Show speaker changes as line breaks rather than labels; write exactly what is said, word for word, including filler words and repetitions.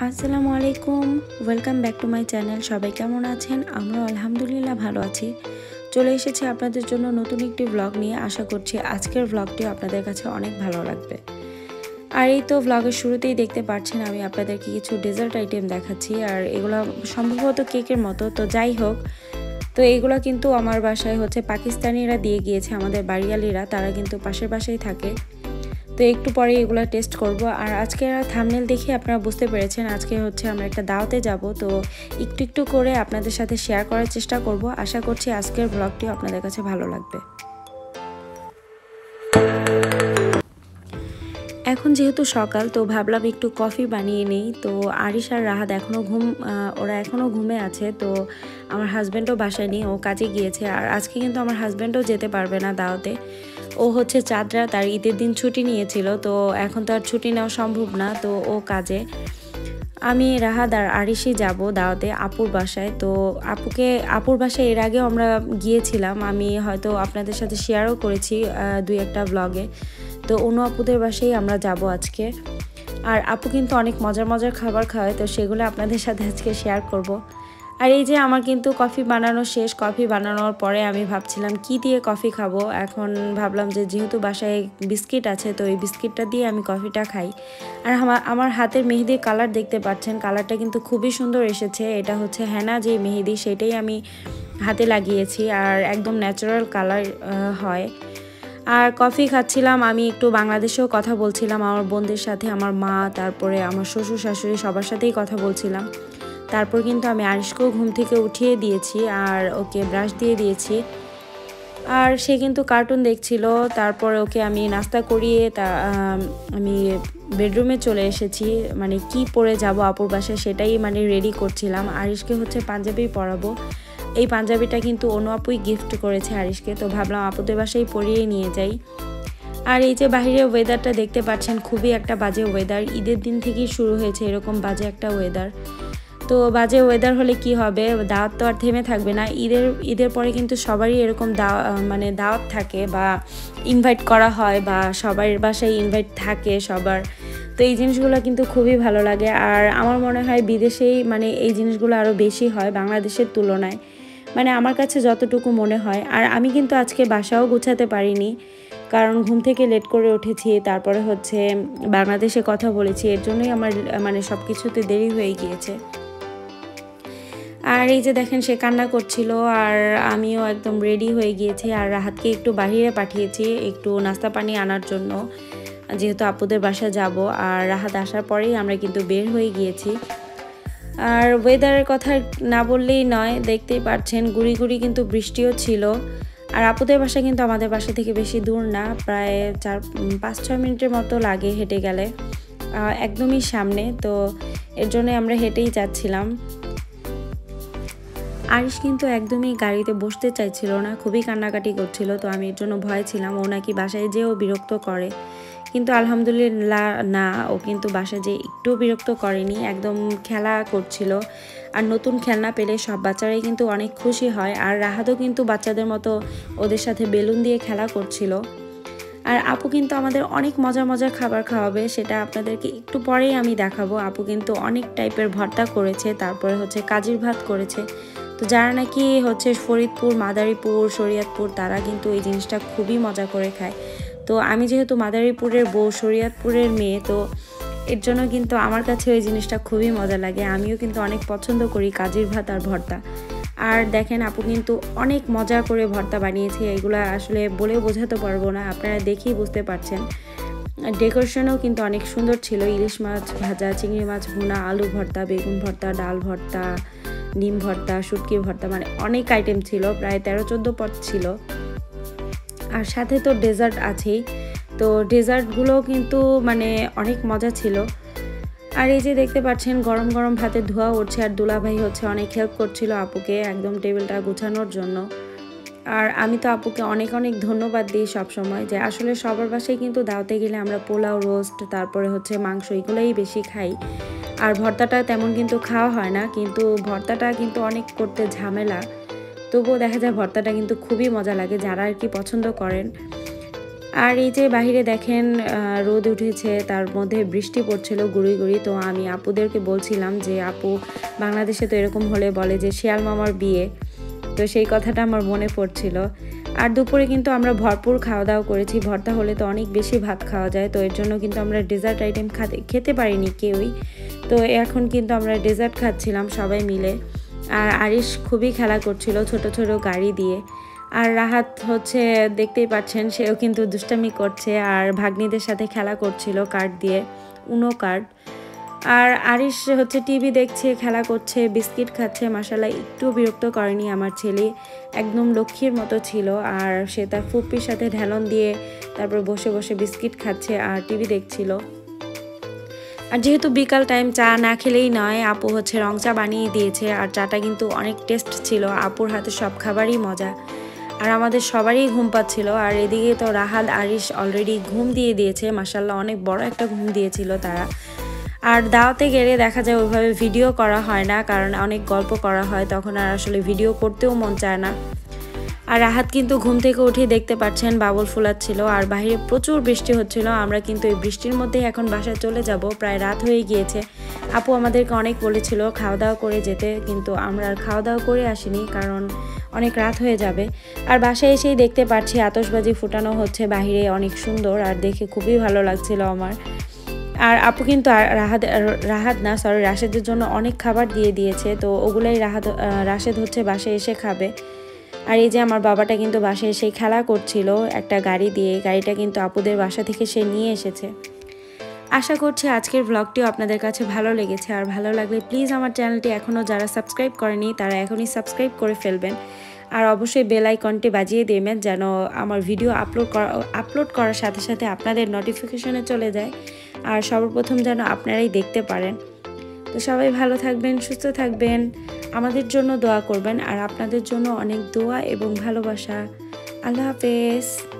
আসসালামু আলাইকুম, welcome back to my channel. সবাই কেমন আছেন? আমরা আলহামদুলিল্লাহ ভালো আছি। চলে এসেছি আপনাদের জন্য নতুন একটি ব্লগ নিয়ে। আশা করছি আজকের ব্লগটি আপনাদের কাছে অনেক ভালো লাগবে। আর এই তো ব্লগের শুরুতেই দেখতে পাচ্ছেন আমি আপনাদেরকে কিছু ডেজার্ট আইটেম দেখাচ্ছি, আর এগুলো সম্ভবত কেকের মতো। তো যাই হোক, তো এইগুলো কিন্তু আমার বাসায় হচ্ছে পাকিস্তানিরা দিয়ে গিয়েছে, আমাদের বাড়িয়ালিরা, তারা কিন্তু পাশের বাসায় থাকে। তো একটু পরে এগুলো টেস্ট করব। আর আজকে থাম্বনেল দেখে আপনারা বুঝতে পেরেছেন আজকে হচ্ছে আমরা একটা দাওয়াতে যাব। তো একটু একটু করে আপনাদের সাথে শেয়ার করার চেষ্টা করব। আশা করছি আজকের ব্লগটি আপনাদের কাছে ভালো লাগবে। এখন যেহেতু সকাল, তো ভাবলাম একটু কফি বানিয়ে নিই। তো আরিশ আর রাহাত এখনও ঘুম ওরা এখনও ঘুমে আছে। তো আমার হাজব্যান্ডও বাসায় নেই, ও কাজে গিয়েছে। আর আজকে কিন্তু আমার হাজব্যান্ডও যেতে পারবে না দাওয়াতে। ও হচ্ছে চাঁদরা তার ঈদের দিন ছুটি নিয়েছিল, তো এখন তো আর ছুটি নেওয়া সম্ভব না, তো ও কাজে। আমি রাহাত আর আরিশই যাব দাওয়াতে আপুর বাসায়। তো আপুকে আপুর বাসায় এর আগেও আমরা গিয়েছিলাম, আমি হয়তো আপনাদের সাথে শেয়ারও করেছি দুই একটা ব্লগে। তো অন্য আপুদের বাসায় আমরা যাব আজকে। আর আপু কিন্তু অনেক মজার মজার খাবার খাওয়ায়, তো সেগুলো আপনাদের সাথে আজকে শেয়ার করব। আর এই যে আমার কিন্তু কফি বানানো শেষ। কফি বানানোর পরে আমি ভাবছিলাম কি দিয়ে কফি খাবো। এখন ভাবলাম যে যেহেতু বাসায় বিস্কিট আছে, তো এই বিস্কিটটা দিয়ে আমি কফিটা খাই। আর আমার আমার হাতের মেহেদির কালার দেখতে পাচ্ছেন, কালারটা কিন্তু খুবই সুন্দর এসেছে। এটা হচ্ছে হেনা যে মেহেদি, সেটাই আমি হাতে লাগিয়েছি, আর একদম ন্যাচারাল কালার হয়। আর কফি খাচ্ছিলাম, আমি একটু বাংলাদেশেও কথা বলছিলাম আমার বোনদের সাথে, আমার মা, তারপরে আমার শ্বশুর শাশুড়ি, সবার সাথেই কথা বলছিলাম। তারপর কিন্তু আমি আরিশকেও ঘুম থেকে উঠিয়ে দিয়েছি আর ওকে ব্রাশ দিয়ে দিয়েছি। আর সে কিন্তু কার্টুন দেখছিল। তারপরে ওকে আমি নাস্তা করিয়ে তা আমি বেডরুমে চলে এসেছি। মানে কি পরে যাব আপুর বাসায় সেটাই মানে রেডি করছিলাম। আরিশকে হচ্ছে পাঞ্জাবি পরাবো। এই পাঞ্জাবিটা কিন্তু অন্য আপুই গিফট করেছে আরিশকে, তো ভাবলাম আপুদের বাসায় পরিয়ে নিয়ে যাই। আর এই যে বাহিরের ওয়েদারটা দেখতে পাচ্ছেন, খুবই একটা বাজে ওয়েদার। ঈদের দিন থেকেই শুরু হয়েছে এরকম বাজে একটা ওয়েদার। তো বাজে ওয়েদার হলে কি হবে, দাওয়াত তো আর থেমে থাকবে না। ঈদের ঈদের পরে কিন্তু সবারই এরকম দাওয়া মানে দাওয়াত থাকে বা ইনভাইট করা হয়, বা সবার বাসায় ইনভাইট থাকে সবার। তো এই জিনিসগুলো কিন্তু খুবই ভালো লাগে। আর আমার মনে হয় বিদেশেই মানে এই জিনিসগুলো আরও বেশি হয় বাংলাদেশের তুলনায়, মানে আমার কাছে যতটুকু মনে হয়। আর আমি কিন্তু আজকে বাসাও গুছাতে পারিনি, কারণ ঘুম থেকে লেট করে উঠেছি, তারপরে হচ্ছে বাংলাদেশে কথা বলেছি, এর জন্যই আমার মানে সব কিছুতে দেরি হয়ে গিয়েছে। আর এই যে দেখেন সে কান্না করছিল, আর আমিও একদম রেডি হয়ে গিয়েছি। আর রাহাতকে একটু বাহিরে পাঠিয়েছি একটু নাস্তা পানি আনার জন্য, যেহেতু আপুদের বাসায় যাব। আর রাহাত আসার পরেই আমরা কিন্তু বের হয়ে গিয়েছি। আর ওয়েদারের কথা না বললেই নয়, দেখতেই পাচ্ছেন গুড়ি গুড়ি কিন্তু বৃষ্টিও ছিল। আর আপুদের বাসা কিন্তু আমাদের বাসা থেকে বেশি দূর না, প্রায় চার পাঁচ ছয় মিনিটের মতো লাগে হেঁটে গেলে, একদমই সামনে। তো এর জন্য আমরা হেঁটেই যাচ্ছিলাম। আরিশ কিন্তু একদমই গাড়িতে বসতে চাইছিল না, খুবই কান্নাকাটি করছিল। তো আমি এর জন্য ভয় ছিলাম ও নাকি বাসায় যেও বিরক্ত করে, কিন্তু আলহামদুলিল্লাহ না, ও কিন্তু বাসায় যে একটু বিরক্ত করেনি, একদম খেলা করছিল। আর নতুন খেলনা পেলে সব বাচ্চারাই কিন্তু অনেক খুশি হয়। আর রাহাতও কিন্তু বাচ্চাদের মতো ওদের সাথে বেলুন দিয়ে খেলা করছিল। আর আপু কিন্তু আমাদের অনেক মজার মজার খাবার খাওয়াবে, সেটা আপনাদেরকে একটু পরেই আমি দেখাবো। আপু কিন্তু অনেক টাইপের ভর্তা করেছে, তারপরে হচ্ছে কাজির ভাত করেছে। তো যারা নাকি হচ্ছে ফরিদপুর, মাদারীপুর, শরীয়তপুর, তারা কিন্তু এই জিনিসটা খুবই মজা করে খায়। তো আমি যেহেতু মাদারীপুরের বউ, শরীয়তপুরের মেয়ে, তো এর জন্য কিন্তু আমার কাছে ওই জিনিসটা খুবই মজা লাগে। আমিও কিন্তু অনেক পছন্দ করি কাজির ভাত আর ভর্তা। আর দেখেন আপু কিন্তু অনেক মজা করে ভর্তা বানিয়েছে, এগুলো আসলে বলেও বোঝাতে পারবো না, আপনারা দেখেই বুঝতে পারছেন। ডেকোরেশনও কিন্তু অনেক সুন্দর ছিল, ইলিশ মাছ ভাজা, চিংড়ি মাছ ভুনা, আলু ভর্তা, বেগুন ভর্তা, ডাল ভর্তা, ডিম ভর্তা, শুটকি ভর্তা, মানে অনেক আইটেম ছিল, প্রায় তেরো চোদ্দো পদ ছিল। আর সাথে তো ডেজার্ট আছেই, তো ডেজার্টগুলোও কিন্তু মানে অনেক মজা ছিল। আর এই যে দেখতে পাচ্ছেন গরম গরম ভাতে ধোয়া উঠছে, আর দুলাভাই হচ্ছে অনেক হেল্প করছিল আপুকে একদম টেবিলটা গুছানোর জন্য। আর আমি তো আপুকে অনেক অনেক ধন্যবাদ দিই সব সময়, যে আসলে সবার বাসায় কিন্তু দাওয়াতে গেলে আমরা পোলাও, রোস্ট, তারপরে হচ্ছে মাংস, এগুলোই বেশি খাই। আর ভর্তাটা তেমন কিন্তু খাওয়া হয় না, কিন্তু ভর্তাটা কিন্তু অনেক করতে ঝামেলা, তবুও দেখা যায় ভর্তাটা কিন্তু খুবই মজা লাগে যারা আর কি পছন্দ করেন। আর এই যে বাহিরে দেখেন রোদ উঠেছে, তার মধ্যে বৃষ্টি পড়ছিল গুঁড়ি গুঁড়ি। তো আমি আপুদেরকে বলছিলাম যে আপু, বাংলাদেশে তো এরকম হলে বলে যে শিয়াল মামার বিয়ে, তো সেই কথাটা আমার মনে পড়ছিল। আর দুপুরে কিন্তু আমরা ভরপুর খাওয়া দাওয়া করেছি। ভর্তা হলে তো অনেক বেশি ভাত খাওয়া যায়, তো এর জন্য কিন্তু আমরা ডেজার্ট আইটেম খাতে খেতে পারিনি কেউই। তো এখন কিন্তু আমরা ডেজার্ট খাচ্ছিলাম সবাই মিলে। আর আরিশ খুবই খেলা করছিল ছোট ছোট গাড়ি দিয়ে। আর রাহাত হচ্ছে দেখতেই পাচ্ছেন, সেও কিন্তু দুষ্টামি করছে আর ভাগ্নিদের সাথে খেলা করছিল কার্ড দিয়ে, উনো কার্ড। আর আরিশ হচ্ছে টিভি দেখছে, খেলা করছে, বিস্কিট খাচ্ছে। মাশাআল্লাহ একটু বিরক্ত করেনি আমার ছেলে, একদম লক্ষ্মীর মতো ছিল। আর সে তার ফুপির সাথে ঢেলন দিয়ে তারপর বসে বসে বিস্কিট খাচ্ছে আর টিভি দেখছিল। আর যেহেতু বিকাল টাইম, চা না খেলেই নয়, আপু হচ্ছে রং চা বানিয়ে দিয়েছে। আর চাটা কিন্তু অনেক টেস্ট ছিল, আপুর হাতে সব খাবারই মজা। আর আমাদের সবারই ঘুম পাচ্ছিল। আর এদিকে তো রাহাত আরিশ অলরেডি ঘুম দিয়ে দিয়েছে, মাশাআল্লাহ অনেক বড় একটা ঘুম দিয়েছিল তারা। আর দাওয়াতে গেলে দেখা যায় ওইভাবে ভিডিও করা হয় না, কারণ অনেক গল্প করা হয়, তখন আর আসলে ভিডিও করতেও মন চায় না। আর রাহাত কিন্তু ঘুম থেকে উঠে দেখতে পাচ্ছেন বাবুল ফুলাচ্ছিল। আর বাইরে প্রচুর বৃষ্টি হচ্ছিল। আমরা কিন্তু এই বৃষ্টির মধ্যেই এখন বাসায় চলে যাব, প্রায় রাত হয়ে গিয়েছে। আপু আমাদেরকে অনেক বলেছিল খাওয়া দাওয়া করে যেতে, কিন্তু আমরা আর খাওয়া দাওয়া করে আসিনি, কারণ অনেক রাত হয়ে যাবে। আর বাসায় এসেই দেখতে পাচ্ছি আতশবাজি ফুটানো হচ্ছে বাহিরে, অনেক সুন্দর, আর দেখে খুবই ভালো লাগছিল আমার। আর আপু কিন্তু রাহাত রাহাত না সরি রাশেদের জন্য অনেক খাবার দিয়ে দিয়েছে, তো ওগুলাই রাহাত রাশেদ হচ্ছে বাসায় এসে খাবে। আর এই যে আমার বাবাটা কিন্তু বাসায় এসে খেলা করছিল একটা গাড়ি দিয়ে, গাড়িটা কিন্তু আপুদের বাসা থেকে সে নিয়ে এসেছে। আশা করছি আজকের ব্লগটিও আপনাদের কাছে ভালো লেগেছে। আর ভালো লাগলে প্লিজ আমার চ্যানেলটি এখনও যারা সাবস্ক্রাইব করেনি তারা এখনই সাবস্ক্রাইব করে ফেলবেন। আর অবশ্যই বেল আইকনটি বাজিয়ে দেবেন, যেন আমার ভিডিও আপলোড করা আপলোড করার সাথে সাথে আপনাদের নোটিফিকেশনে চলে যায়, আর সর্বপ্রথম যেন আপনারাই দেখতে পারেন। তো সবাই ভালো থাকবেন, সুস্থ থাকবেন, আমাদের জন্য দোয়া করবেন। আর আপনাদের জন্য অনেক দোয়া এবং ভালোবাসা। আল্লাহ হাফেজ।